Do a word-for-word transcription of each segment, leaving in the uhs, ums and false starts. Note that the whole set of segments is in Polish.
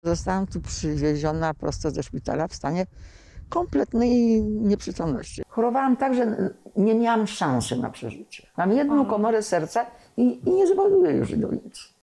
Zostałam tu przywieziona prosto ze szpitala w stanie kompletnej nieprzytomności. Chorowałam tak, że nie miałam szansy na przeżycie. Mam jedną komorę serca i, i nie zwołuję już do nic.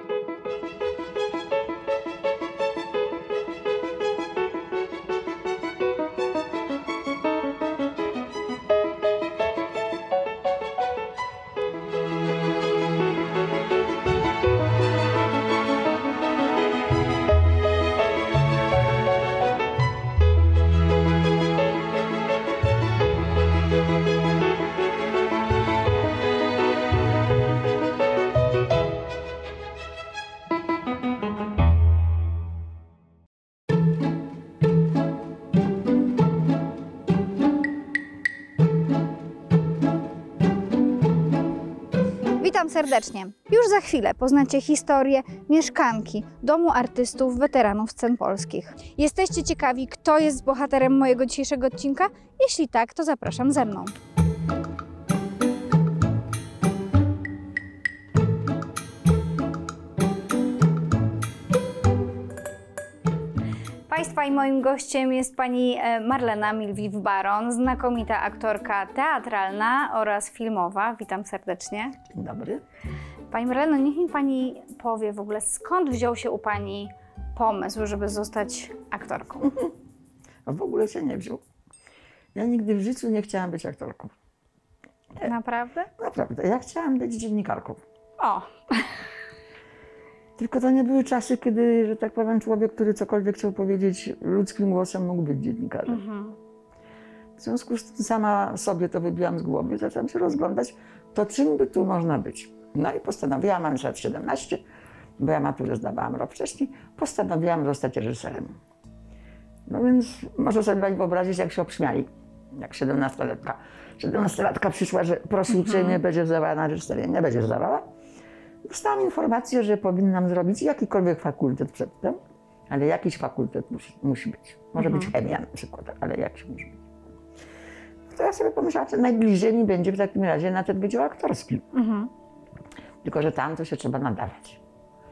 Witam serdecznie. Już za chwilę poznacie historię mieszkanki Domu Artystów Weteranów Scen Polskich. Jesteście ciekawi, kto jest bohaterem mojego dzisiejszego odcinka? Jeśli tak, to zapraszam ze mną. Państwa i moim gościem jest pani Marlena Milwiw-Baron, znakomita aktorka teatralna oraz filmowa. Witam serdecznie. Dzień dobry. Pani Marleno, niech mi pani powie w ogóle, skąd wziął się u pani pomysł, żeby zostać aktorką? A w ogóle się nie wziął. Ja nigdy w życiu nie chciałam być aktorką. Nie. Naprawdę? Naprawdę. Ja chciałam być dziennikarką. O! Tylko to nie były czasy, kiedy, że tak powiem, człowiek, który cokolwiek chciał powiedzieć ludzkim głosem, mógł być dziennikarzem. Mhm. W związku z tym sama sobie to wybiłam z głowy, zaczęłam się rozglądać, to czym by tu można być. No i postanowiłam, mam lat siedemnaście, bo ja maturę zdawałam rok wcześniej, postanowiłam zostać reżyserem. No więc może sobie pani wyobrazić, jak się obśmiali, jak siedemnastolatka. siedemnastolatka przyszła, że proszę uprzejmie, mhm. będzie zdawała na reżyserię. Nie będzie zdawała. Dostałam informację, że powinnam zrobić jakikolwiek fakultet przedtem, ale jakiś fakultet musi, musi być. Może mhm. być chemia na przykład, ale jakiś musi być. To ja sobie pomyślałam, że najbliżej mi będzie w takim razie na ten wydział aktorski. Mhm. Tylko że tam to się trzeba nadawać.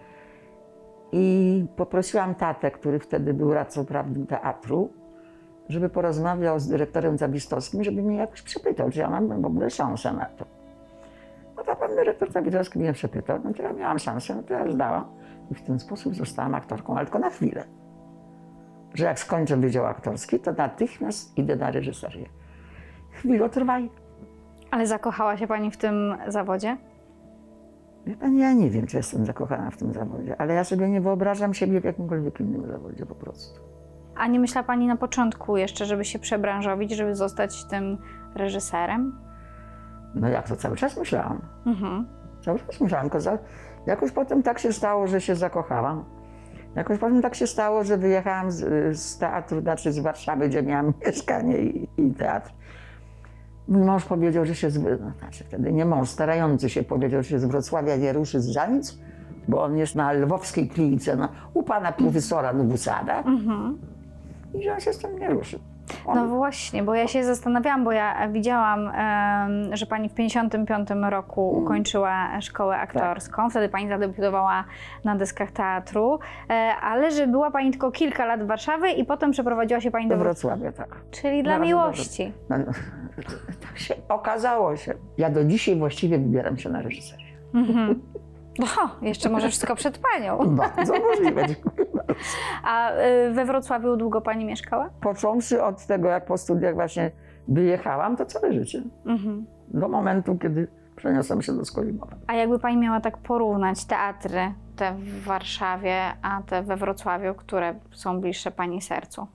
I poprosiłam tatę, który wtedy był radcą prawnym teatru, żeby porozmawiał z dyrektorem Zawistowskim, żeby mnie jakoś przepytał, czy ja mam w ogóle szansę na to. No to pan dyrektor Zawistowski mnie przepytał, no to ja miałam szansę, no to ja zdałam. I w ten sposób zostałam aktorką, ale tylko na chwilę. Że jak skończę wydział aktorski, to natychmiast idę na reżyserię. Chwilę trwaj. Ale zakochała się pani w tym zawodzie? Wie pani, ja nie wiem, czy jestem zakochana w tym zawodzie, ale ja sobie nie wyobrażam siebie w jakimkolwiek innym zawodzie po prostu. A nie myślała pani na początku jeszcze, żeby się przebranżowić, żeby zostać tym reżyserem? No jak to cały czas myślałam. Mhm. Cały czas myślałam, tylko jakoś potem tak się stało, że się zakochałam. Jakoś potem tak się stało, że wyjechałam z, z teatru, znaczy z Warszawy, gdzie miałam mieszkanie i, i teatr. Mój mąż powiedział, że się z, no, znaczy wtedy nie mąż, starający się powiedział, że się z Wrocławia nie ruszy z Żanic, bo on jest na lwowskiej klinice, no, u pana profesora Nowusada. Mhm. I że on się z tym nie ruszy. On... No właśnie, bo ja się zastanawiałam, bo ja widziałam, że pani w pięćdziesiątym piątym roku ukończyła szkołę aktorską, tak. Wtedy pani zadebiutowała na deskach teatru, ale że była pani tylko kilka lat w Warszawie i potem przeprowadziła się pani do, do Wrocławia, tak. Czyli dla miłości. No, no, tak się okazało się. Ja do dzisiaj właściwie wybieram się na reżyserię. Mhm. O, jeszcze może wszystko przed panią. Bardzo możliwe. A we Wrocławiu długo pani mieszkała? Począwszy od tego, jak po studiach właśnie wyjechałam, to całe życie. Mhm. Do momentu, kiedy przeniosłam się do Skolimowa. A jakby pani miała tak porównać teatry, te w Warszawie, a te we Wrocławiu, które są bliższe pani sercu?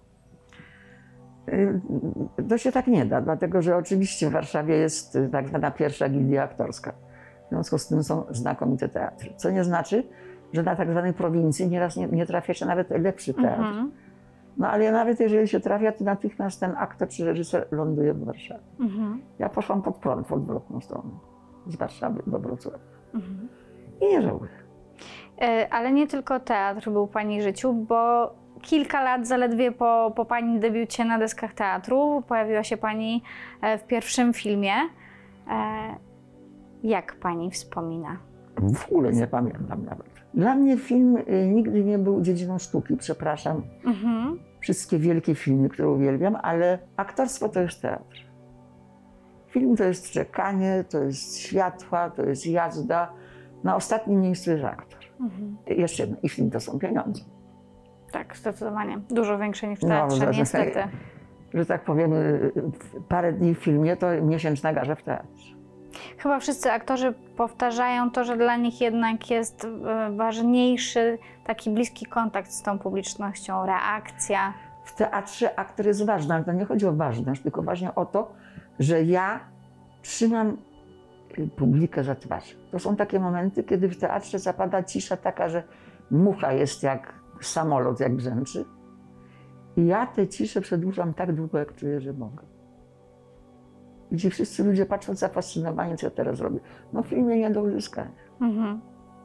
To się tak nie da, dlatego że oczywiście w Warszawie jest tak zwana pierwsza gildia aktorska. W związku z tym są znakomite teatry. Co nie znaczy, że na tak zwanej prowincji nieraz nie, nie trafia się nawet lepszy teatr. Mm-hmm. No ale nawet jeżeli się trafia, to natychmiast ten aktor czy reżyser ląduje w Warszawie. Mm-hmm. Ja poszłam pod prąd w odwrotną stronę. Z Warszawy do Wrocławia. Mm-hmm. I nie żałuję. Ale nie tylko teatr był w pani życiu, bo kilka lat zaledwie po, po pani debiucie na deskach teatru pojawiła się pani w pierwszym filmie. Jak pani wspomina? W ogóle nie pamiętam nawet. Dla mnie film y, nigdy nie był dziedziną sztuki, przepraszam. Mhm. Wszystkie wielkie filmy, które uwielbiam, ale aktorstwo to jest teatr. Film to jest czekanie, to jest światła, to jest jazda. Na ostatnim miejscu jest aktor. Mhm. Jeszcze jedno, i film to są pieniądze. Tak, zdecydowanie. Dużo większe niż w No, teatrze, że- niestety. Że tak powiem, y, parę dni w filmie to miesięczna garza w teatrze. Chyba wszyscy aktorzy powtarzają to, że dla nich jednak jest e, ważniejszy taki bliski kontakt z tą publicznością, reakcja. W teatrze aktor jest ważny, ale to nie chodzi o ważność, tylko właśnie o to, że ja trzymam y, publikę za twarz. To są takie momenty, kiedy w teatrze zapada cisza taka, że mucha jest jak samolot, jak brzęczy. I ja tę ciszę przedłużam tak długo, jak czuję, że mogę. I ci wszyscy ludzie patrzą zafascynowani, co ja teraz robię. No w filmie nie do uzyskania. Mhm.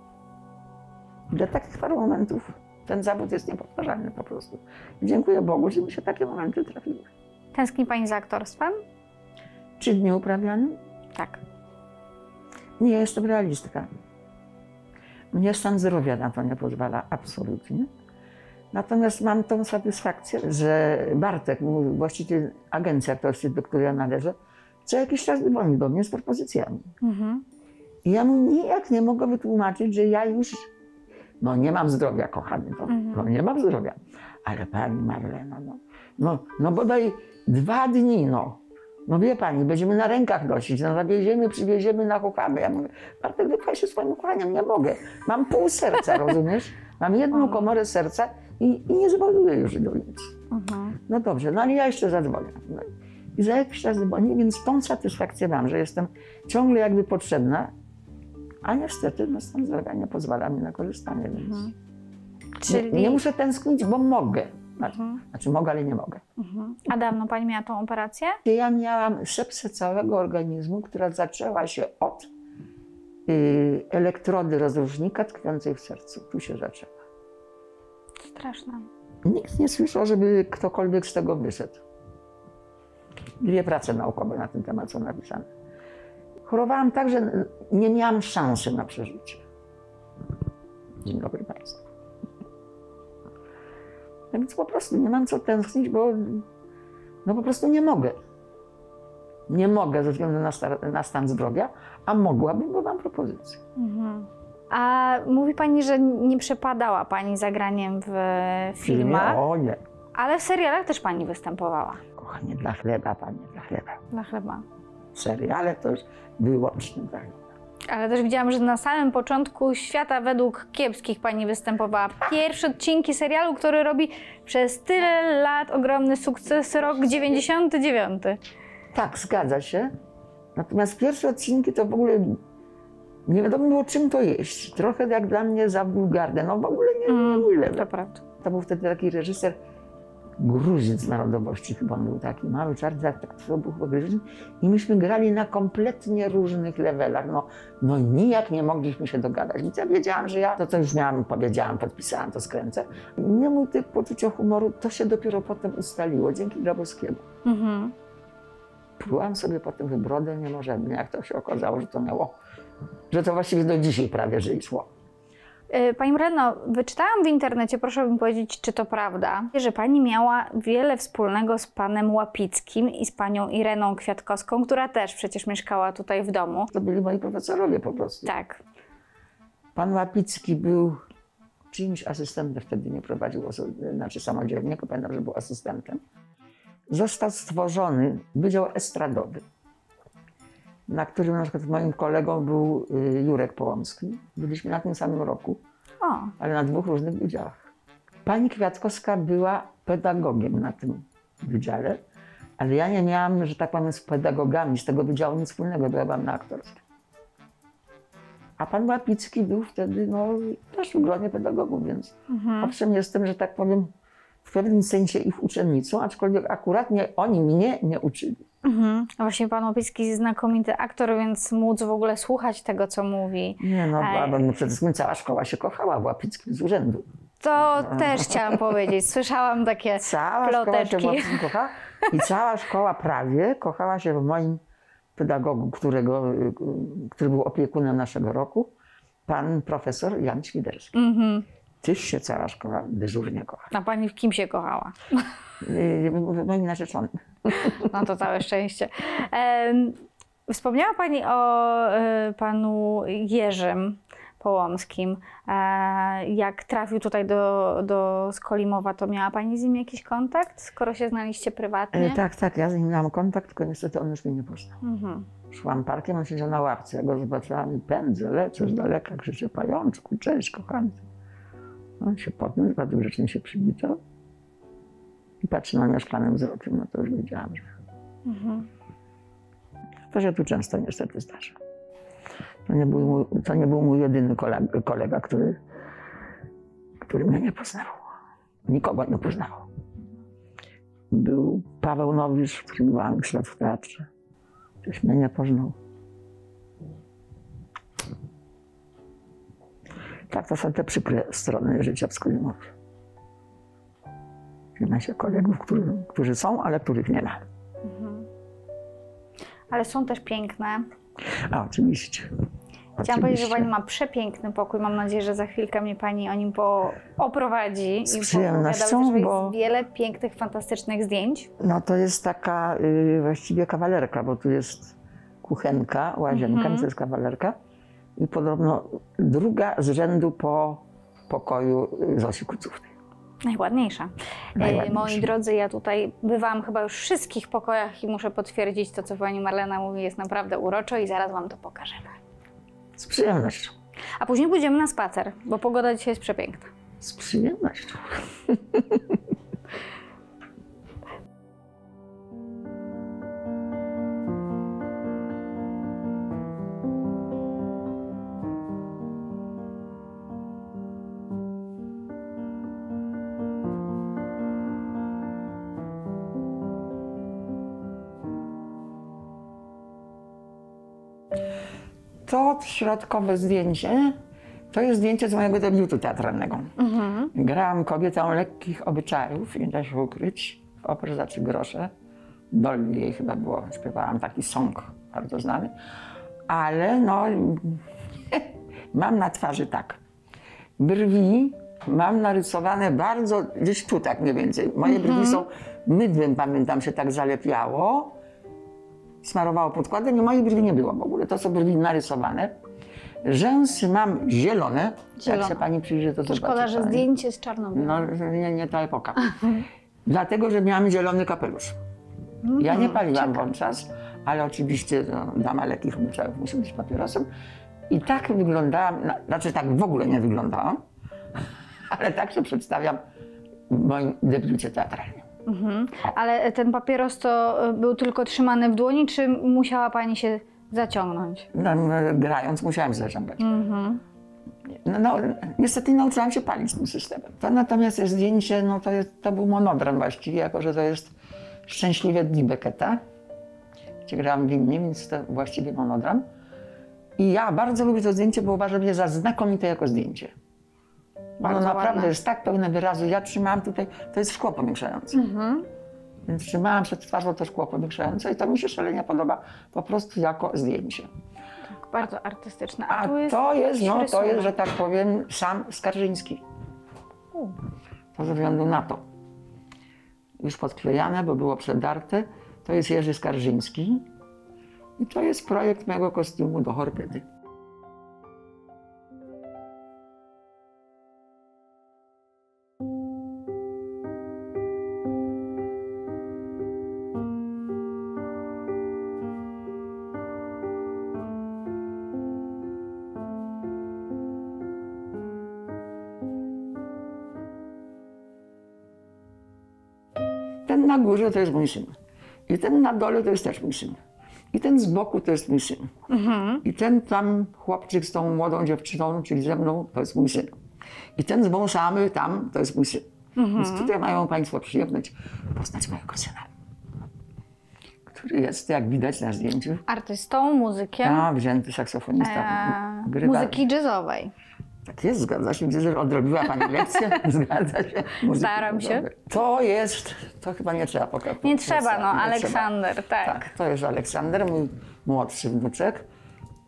Dla takich paru momentów ten zawód jest niepowtarzalny po prostu. I dziękuję Bogu, że mi się takie momenty trafiły. Tęskni Pani za aktorstwem? Czynnie uprawianym? Tak. Nie jestem realistka. Mnie stan zdrowia na to nie pozwala absolutnie. Natomiast mam tą satysfakcję, że Bartek, mój właściciel agencji aktorskiej, do której ja należę, co jakiś czas dzwoni do mnie z propozycjami. Mhm. I ja mu nijak nie mogę wytłumaczyć, że ja już, no nie mam zdrowia, kochany, no, Mhm. no nie mam zdrowia. Ale pani Marlena, no, no, no bodaj dwa dni, no. No wie pani, będziemy na rękach nosić, no zawieziemy, przywieziemy, nachuchamy. Ja mówię, Bartek, wypchaj się swoim uchwaniem, nie mogę. Mam pół serca, rozumiesz? Mam jedną komorę serca i, i nie zwoluję już do nic. Mhm. No dobrze, no ale ja jeszcze zadzwonię. No i za jakiś czas dzwonię, więc tą satysfakcję mam, że jestem ciągle jakby potrzebna, a niestety no, stan zdrowia nie pozwala mi na korzystanie, więc Mhm. nie, Czyli... nie muszę tęsknić, bo mogę. Znaczy, Mhm. znaczy mogę, ale nie mogę. Mhm. A dawno Pani miała tą operację? Ja miałam sepsę całego organizmu, która zaczęła się od y, elektrody rozrusznika tkwiącej w sercu. Tu się zaczęła. Straszne. Nikt nie słyszał, żeby ktokolwiek z tego wyszedł. Dwie prace naukowe na ten temat są napisane. Chorowałam tak, że nie miałam szansy na przeżycie. Dzień dobry Państwu. No więc po prostu nie mam co tęsknić, bo no po prostu nie mogę. Nie mogę ze względu na, star- na stan zdrowia, a mogłabym, bo mam propozycję. Mhm. A mówi Pani, że nie przepadała Pani za graniem w filmach, O nie. ale w serialach też Pani występowała. Kochanie, dla chleba, panie, dla chleba. Dla chleba. Seriale to już wyłącznie dla chleba. Ale też widziałam, że na samym początku Świata według kiepskich Pani występowała. Pierwsze odcinki serialu, który robi przez tyle lat ogromny sukces, rok dziewięćdziesiąty dziewiąty. Tak, zgadza się. Natomiast pierwsze odcinki to w ogóle nie wiadomo było, czym to jeść. Trochę jak dla mnie za wulgarne. No w ogóle nie, nie mój level. To prawda. To był wtedy taki reżyser, Gruziec z narodowości chyba on był taki, mały, czarny, tak, tak to był chyba Gruziec. I myśmy grali na kompletnie różnych levelach. No, no nijak nie mogliśmy się dogadać. Więc ja wiedziałam, że ja to, co już miałam, powiedziałam, podpisałam, to skręcę. Nie mój typ poczucia humoru, to się dopiero potem ustaliło, dzięki Grabowskiemu. Mhm. Plułam sobie potem w brodę niemożebnie, jak to się okazało, że to miało, że to właściwie do dzisiaj prawie, że i szło. Y, Pani Marleno, wyczytałam w internecie, proszę mi powiedzieć, czy to prawda, że Pani miała wiele wspólnego z panem Łapickim i z panią Ireną Kwiatkowską, która też przecież mieszkała tutaj w domu. To byli moi profesorowie po prostu. Tak. Pan Łapicki był czyimś asystentem, wtedy nie prowadził, oso- znaczy samodzielnie, tylko pamiętam, że był asystentem. Został stworzony Wydział Estradowy, na którym na przykład moim kolegą był y, Jurek Połomski. Byliśmy na tym samym roku, O, ale na dwóch różnych wydziałach. Pani Kwiatkowska była pedagogiem na tym wydziale, ale ja nie miałam, że tak powiem, z pedagogami z tego wydziału nic wspólnego, bo ja byłam na aktorstwie. A pan Łapicki był wtedy no, też w gronie pedagogów, więc mhm. owszem jestem, że tak powiem, w pewnym sensie ich uczennicą, aczkolwiek akurat nie, oni mnie nie uczyli. Mhm. A właśnie pan Łapicki znakomity aktor, więc móc w ogóle słuchać tego, co mówi. Nie no, Ej. bo, no przede wszystkim cała szkoła się kochała w Łapickim z urzędu. To też chciałam powiedzieć. Słyszałam takie Cała szkoła się w ploteczki. Łapickim kochała i cała szkoła prawie kochała się w moim pedagogu, którego, który był opiekunem naszego roku. pan profesor Jan Świderski. Mhm. Tyś się cała szkoła dyżurnie kocha. A pani w kim się kochała? Yy, Moim narzeczonym. No to całe szczęście. Em, Wspomniała pani o e, panu Jerzym Połomskim. E, Jak trafił tutaj do, do Skolimowa, to miała pani z nim jakiś kontakt, skoro się znaliście prywatnie? E, tak, tak, ja z nim miałam kontakt, tylko niestety on już mnie nie poznał. Mhm. Szłam parkiem, on siedział na ławce, ja go zobaczyłam i pędzę, lecę z daleka, krzyczę: pajączku, cześć kochany. On się podniósł, bardzo grzecznie się przywitał i patrzy na mnie szklanym wzrokiem, no to już wiedziałam, że Mhm. to się tu często niestety zdarza. To nie był mój, to nie był mój jedyny kolega, kolega który, który mnie nie poznał. Nikogo nie poznał. Był Paweł Nowisz, który byłam ślad w teatrze. Ktoś mnie nie poznał. Tak, to są te przykre strony życia w Skolimowie. Nie ma się kolegów, którzy, którzy są, ale których nie ma. Ale są też piękne. A oczywiście. Chciałam powiedzieć, że Oczywiście. pani ma przepiękny pokój. Mam nadzieję, że za chwilkę mnie pani o nim po oprowadzi. Z i przyjemnością, opowiada, że bo- jest wiele pięknych, fantastycznych zdjęć. No to jest taka y, właściwie kawalerka, bo tu jest kuchenka, łazienka, Mhm. to jest kawalerka. I podobno druga z rzędu po pokoju Zosi Kucównej. Najładniejsza. E, Najładniejsza. Moi drodzy, ja tutaj bywałam chyba już w wszystkich pokojach i muszę potwierdzić to, co pani Marlena mówi, jest naprawdę uroczo i zaraz wam to pokażemy. Z przyjemnością. A później pójdziemy na spacer, bo pogoda dzisiaj jest przepiękna. Z przyjemnością. To środkowe zdjęcie to jest zdjęcie z mojego debiutu teatralnego. Mhm. Grałam kobietę lekkich obyczajów, nie da się ukryć, w operze za trzy grosze. Dolly jej chyba było, śpiewałam taki song bardzo znany. Ale no, mam na twarzy tak. Brwi mam narysowane bardzo, gdzieś tu tak mniej więcej. Moje brwi są mydłem, pamiętam, się tak zalepiało. Smarowało podkładem i moich brwi nie było w ogóle. To są brwi narysowane. Rzęsy mam zielone. Zielone. Jak się pani przyjrzy, to, To zobaczy szkoda, że pani. zdjęcie z Czarnobyla. No, nie, nie ta epoka. Dlatego, że miałam zielony kapelusz. Ja nie paliłam wówczas, ale oczywiście no, dama lekkich obyczajów musi być papierosem. I tak wyglądałam, na- znaczy tak w ogóle nie wyglądałam, ale tak się przedstawiam w moim debiucie teatralnym. Mhm. Ale ten papieros to y, był tylko trzymany w dłoni, czy musiała pani się zaciągnąć? No, no, grając musiałam się zaciągać. Mhm. No, no, niestety nie nauczyłam się palić tym systemem. To natomiast jest zdjęcie, no to, jest, to był monodram właściwie, jako że to jest Szczęśliwe dni Becketa, gdzie grałam w Winnie, więc to właściwie monodram. I ja bardzo lubię to zdjęcie, bo uważam je za znakomite jako zdjęcie. Ono Bardzo naprawdę ładne. jest tak pełne wyrazu. Ja trzymałam tutaj, to jest szkło powiększające. Mhm. Więc trzymałam przed twarzą to szkło powiększające i to mi się szalenie podoba po prostu jako zdjęcie. Tak, bardzo artystyczne. A tu jest to jest, jakiś no to rysunek. jest, że tak powiem, sam Skarżyński. U. To ze względu na to. Już podklejane, bo było przedarte. To jest Jerzy Skarżyński. I to jest projekt mojego kostiumu do Horpedy. Ten na górze to jest mój syn. I ten na dole to jest też mój syn. I ten z boku to jest mój syn. I ten tam chłopczyk z tą młodą dziewczyną, czyli ze mną, to jest mój syn. I ten z wąsami tam, to jest mój syn. Więc tutaj mają państwo przyjemność poznać mojego syna, który jest, jak widać na zdjęciu, Artystą, muzykiem a wzięty saksofonista. e, Grywa- muzyki jazzowej. Tak jest, zgadza się. Widzę, że odrobiła pani lekcję. Zgadza się. Muzyki Staram się. jazzowej. To jest, to chyba nie trzeba pokazać. Nie trzeba, no, Nie Aleksander, tak. Tak, to jest Aleksander, mój młodszy wnuczek.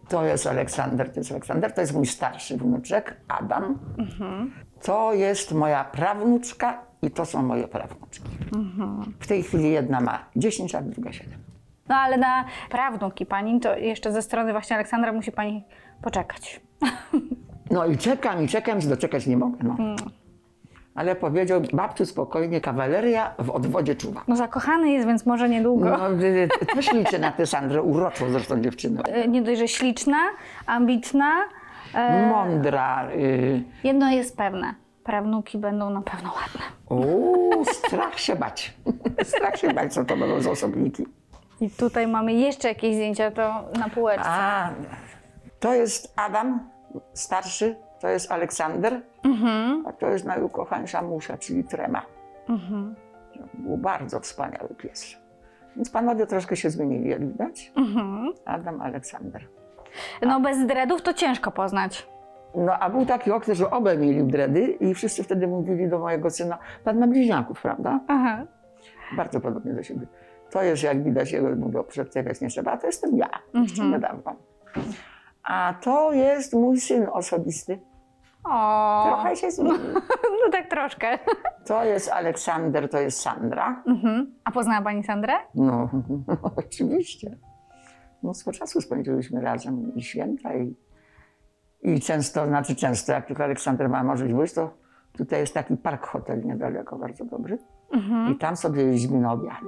To jest Aleksander, to jest Aleksander, to jest mój starszy wnuczek, Adam. Mhm. To jest moja prawnuczka i to są moje prawnuczki. Mhm. W tej chwili jedna ma dziesięć lat, druga siedem. No ale na prawnuki pani, to jeszcze ze strony właśnie Aleksandra musi pani poczekać. No i czekam, i czekam, że doczekać nie mogę. No. Hmm. Ale powiedział, babciu spokojnie, kawaleria w odwodzie czuwa. No zakochany jest, więc może niedługo. No, y, też liczę na tę Sandrę, uroczą zresztą dziewczynę. E, Nie dość, że śliczna, ambitna. e, Mądra. Y, Jedno jest pewne, prawnuki będą na pewno ładne. o, strach się bać. Strach się bać, co to będą za osobniki. I tutaj mamy jeszcze jakieś zdjęcia, to na półeczce. A, to jest Adam, starszy, to jest Aleksander, Mhm. a to jest najukochańsza Musia, czyli Trema. Mhm. Był bardzo wspaniały pies. Więc panowie troszkę się zmienili, jak widać. Mhm. Adam, Aleksander. No bez dreadów to ciężko poznać. No a był taki okres, że obaj mieli dredy i wszyscy wtedy mówili do mojego syna, pan ma bliźniaków, prawda? Aha. Bardzo podobnie do siebie. To jest, jak widać, jego mówią, przedstawiać nie trzeba, to jestem ja, jeszcze Mhm. niedawno. A to jest mój syn osobisty. O, Trochę się zmienił. no tak troszkę. To jest Aleksander, to jest Sandra. Mhm. A poznała pani Sandrę? No, oczywiście. Mnóstwo czasu spędziliśmy razem i święta i, i często, znaczy często, jak tylko Aleksander ma możliwość, to tutaj jest taki park hotel niedaleko, bardzo dobry. Mhm. I tam sobie jeździmy na obiady.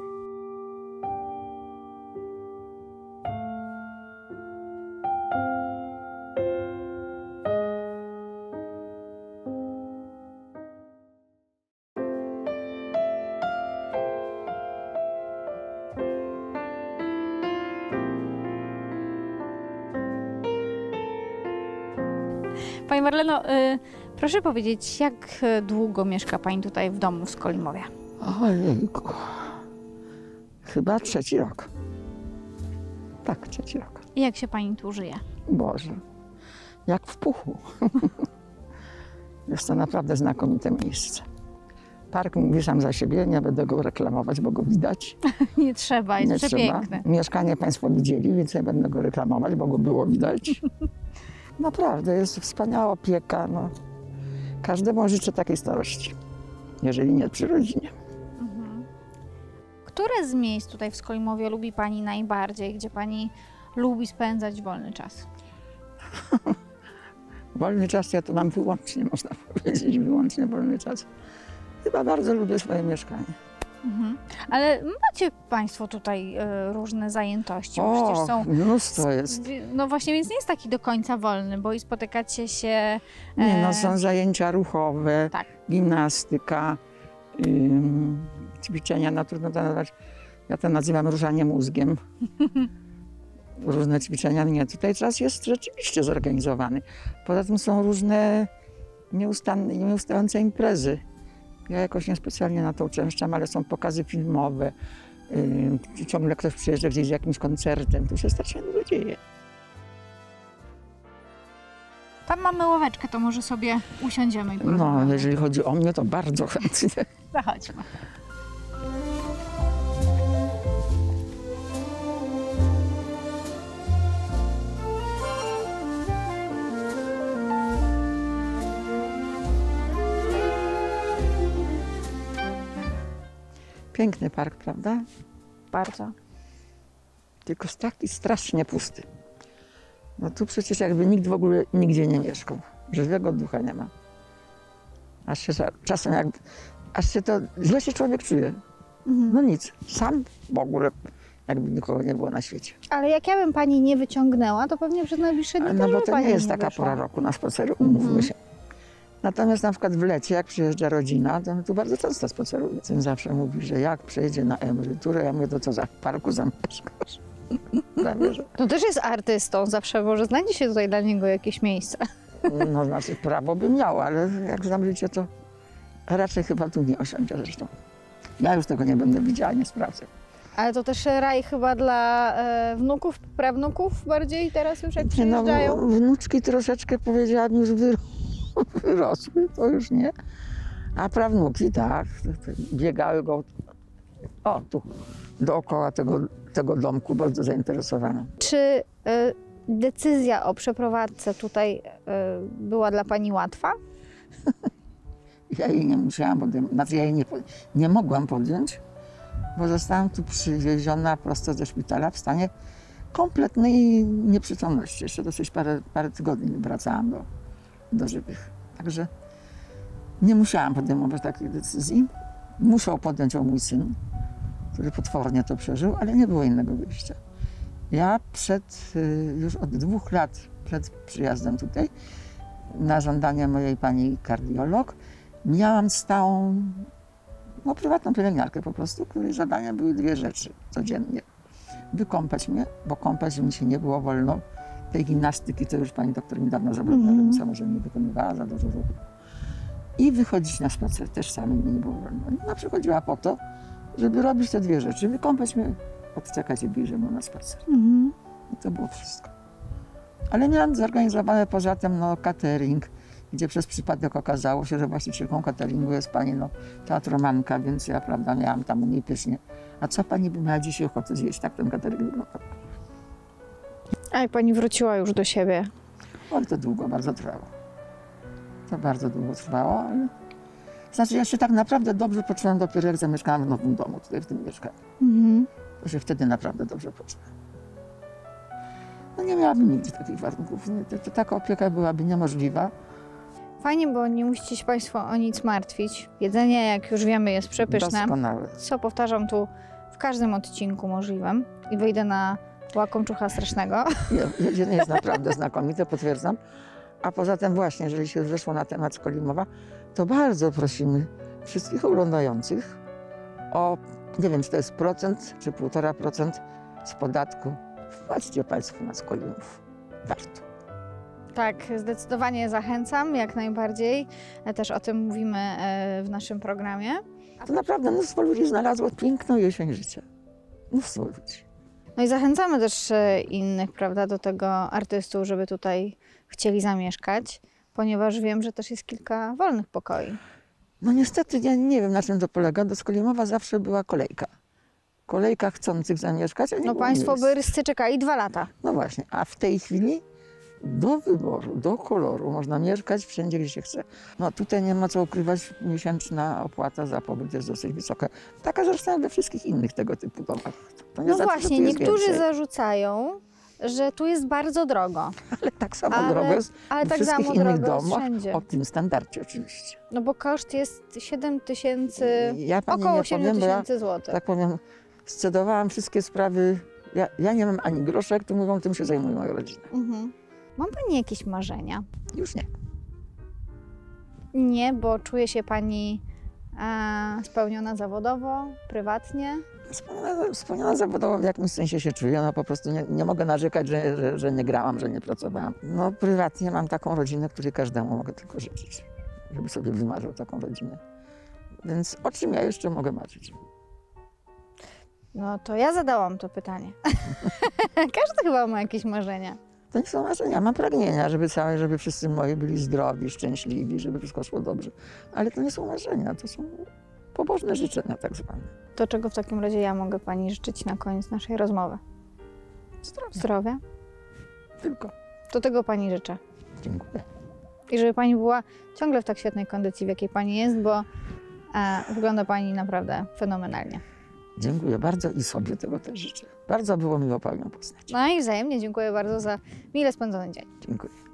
Pani Marleno, y, proszę powiedzieć, jak y, długo mieszka pani tutaj w domu w Skolimowie? Ojejku. Chyba trzeci rok. Tak, trzeci rok. I jak się pani tu żyje? Boże, jak w puchu. Jest to naprawdę znakomite miejsce. Park mówi sam za siebie, nie będę go reklamować, bo go widać. Nie trzeba, jest Nie przepiękny. trzeba. Mieszkanie Państwo widzieli, więc nie będę go reklamować, bo go było widać. Naprawdę, jest wspaniała opieka. No. Każdemu życzę takiej starości, jeżeli nie przy rodzinie. Mhm. Które z miejsc tutaj w Skolimowie lubi pani najbardziej, gdzie pani lubi spędzać wolny czas? Wolny czas ja to mam wyłącznie, można powiedzieć, wyłącznie wolny czas. Chyba bardzo lubię swoje mieszkanie. Mhm. Ale macie państwo tutaj y, różne zajętości, bo przecież O, są... mnóstwo jest. No właśnie, więc nie jest taki do końca wolny, bo i spotykacie się... Nie, e, no, są zajęcia ruchowe, Tak. gimnastyka, ym, ćwiczenia, no trudno to nazwać, ja to nazywam różanie mózgiem. Różne ćwiczenia, nie, tutaj czas jest rzeczywiście zorganizowany. Poza tym są różne nieustanne, nieustające imprezy. Ja jakoś niespecjalnie na to uczęszczam, ale są pokazy filmowe, yy, ciągle ktoś przyjeżdża gdzieś z jakimś koncertem, tu się strasznie dużo dzieje. Tam mamy ławeczkę, to może sobie usiądziemy i No, porozmawiamy. jeżeli chodzi o mnie, to bardzo chętnie. Zachodźmy. Piękny park, prawda? Bardzo. Tylko taki strasznie pusty. No tu przecież jakby nikt w ogóle nigdzie nie mieszkał. Żywego ducha nie ma. Aż się za- czasem jak, aż się to, źle się człowiek czuje. Mhm. No nic, sam w ogóle jakby nikogo nie było na świecie. Ale jak ja bym pani nie wyciągnęła, to pewnie przez najbliższe dni No też bo by to pani nie jest nie taka wyszła. pora roku na spaceru, umówmy Mhm. się. Natomiast na przykład w lecie, jak przyjeżdża rodzina, to my tu bardzo często spacerujemy. Syn zawsze mówi, że jak przejdzie na emeryturę, ja mówię, to co za w parku zamieszkasz? Prawie, że. To też jest artystą, zawsze może znajdzie się tutaj dla niego jakieś miejsce. No znaczy prawo by miał, ale jak znam życie, to raczej chyba tu nie osiądzie zresztą. Ja już tego nie będę widziała, nie sprawdzę. Ale to też raj chyba dla e, wnuków, prawnuków bardziej teraz już jak No, przyjeżdżają. wnuczki troszeczkę powiedziałam już wyro- wyrosły, to już nie. A prawnuki tak, biegały go, o tu, dookoła tego, tego domku, bardzo zainteresowane. Czy e, decyzja o przeprowadzce tutaj y, była dla pani łatwa? Ja jej nie musiałam podjąć, znaczy ja jej nie, nie mogłam podjąć, bo zostałam tu przywieziona prosto ze szpitala w stanie kompletnej nieprzytomności. Jeszcze dosyć parę, parę tygodni wracałam do, do żywych. Także nie musiałam podejmować takiej decyzji. Musiał podjąć ją mój syn, który potwornie to przeżył, ale nie było innego wyjścia. Ja przed, już od dwóch lat przed przyjazdem tutaj, na żądanie mojej pani kardiolog, miałam stałą, no, prywatną pielęgniarkę po prostu, której zadaniem były dwie rzeczy codziennie. Wykąpać mnie, bo kąpać mi się nie było wolno. Tej gimnastyki to już pani doktor mi dawno zabroniła, Mhm. żebym samodzielnie wykonywała za dużo ruchu. I wychodzić na spacer też sami mi nie było wolno. I ona przychodziła po to, żeby robić te dwie rzeczy. Wykąpać mnie, odczekać i bliżej na spacer. Mhm. I to było wszystko. Ale miałam zorganizowane poza tym no, catering, gdzie przez przypadek okazało się, że właścicielką cateringu jest pani no, teatromanka, więc ja, prawda, miałam tam u niej pysznie. A co pani by miała dzisiaj ochotę zjeść? Tak ten catering wyglądał. A jak pani wróciła już do siebie? Oj, to długo bardzo trwało. To bardzo długo trwało, ale... Znaczy, ja się tak naprawdę dobrze poczułam dopiero jak zamieszkałam w nowym domu, tutaj w tym mieszkaniu. Mhm. To się wtedy naprawdę dobrze poczułam. No nie miałabym nigdy takich warunków. Nie, to, to taka opieka byłaby niemożliwa. Fajnie, bo nie musicie się państwo o nic martwić. Jedzenie, jak już wiemy, jest przepyszne. Doskonałe. Co powtarzam tu w każdym odcinku możliwym i wyjdę na łakomczucha strasznego. Je- Jedzenie jest naprawdę znakomite, potwierdzam. A poza tym właśnie, jeżeli się weszło na temat Skolimowa, to bardzo prosimy wszystkich oglądających o, nie wiem, czy to jest procent, czy półtora procent z podatku. Wpłaćcie państwo na Skolimów. Warto. Tak, zdecydowanie zachęcam, jak najbardziej. Też o tym mówimy e, w naszym programie. To naprawdę mnóstwo ludzi znalazło piękną jesień życia. Mnóstwo ludzi. No i zachęcamy też e, innych, prawda, do tego artystów, żeby tutaj chcieli zamieszkać, ponieważ wiem, że też jest kilka wolnych pokoi. No niestety, ja nie wiem, na czym to polega. Do Skolimowa zawsze była kolejka. Kolejka chcących zamieszkać, a nie No było państwo miejsc. by ryscy czekali dwa lata. No właśnie, a w tej chwili do wyboru, do koloru można mieszkać wszędzie, gdzie się chce. No tutaj nie ma co ukrywać, miesięczna opłata za pobyt jest dosyć wysoka. Taka zresztą we wszystkich innych tego typu domach. To nie No znaczy, że właśnie, tu jest niektórzy więcej, zarzucają, że tu jest bardzo drogo. ale tak samo ale- drogo jest ale w tak wszystkich samo innych drogo jest domach wszędzie. o tym standardzie oczywiście. No bo koszt jest siedem tysięcy, Ja pani około nie siedem powiem, bo ja, tysięcy złotych. tak powiem, scedowałam wszystkie sprawy. Ja, ja nie mam ani grosza, jak tu mówią, tym się zajmuje moja rodzina. Mhm. Ma pani jakieś marzenia? Już nie. Nie, bo czuje się pani e, spełniona zawodowo, prywatnie. Spełniona, spełniona zawodowo w jakimś sensie się czuję. No po prostu nie, nie mogę narzekać, że, że, że nie grałam, że nie pracowałam. No prywatnie mam taką rodzinę, której każdemu mogę tylko życzyć, żeby sobie wymarzył taką rodzinę. Więc o czym ja jeszcze mogę marzyć? No to ja zadałam to pytanie. Każdy chyba ma jakieś marzenia. To nie są marzenia, mam pragnienia, żeby całe, żeby wszyscy moi byli zdrowi, szczęśliwi, żeby wszystko szło dobrze. Ale to nie są marzenia, to są pobożne życzenia tak zwane. To czego w takim razie ja mogę pani życzyć na koniec naszej rozmowy? Zdrowie. Zdrowia? Tylko. To tego pani życzę. Dziękuję. I żeby pani była ciągle w tak świetnej kondycji, w jakiej pani jest, bo e, wygląda pani naprawdę fenomenalnie. Dziękuję bardzo i sobie tego też życzę. Bardzo było miło panią poznać. No i wzajemnie dziękuję bardzo za mile spędzony dzień. Dziękuję.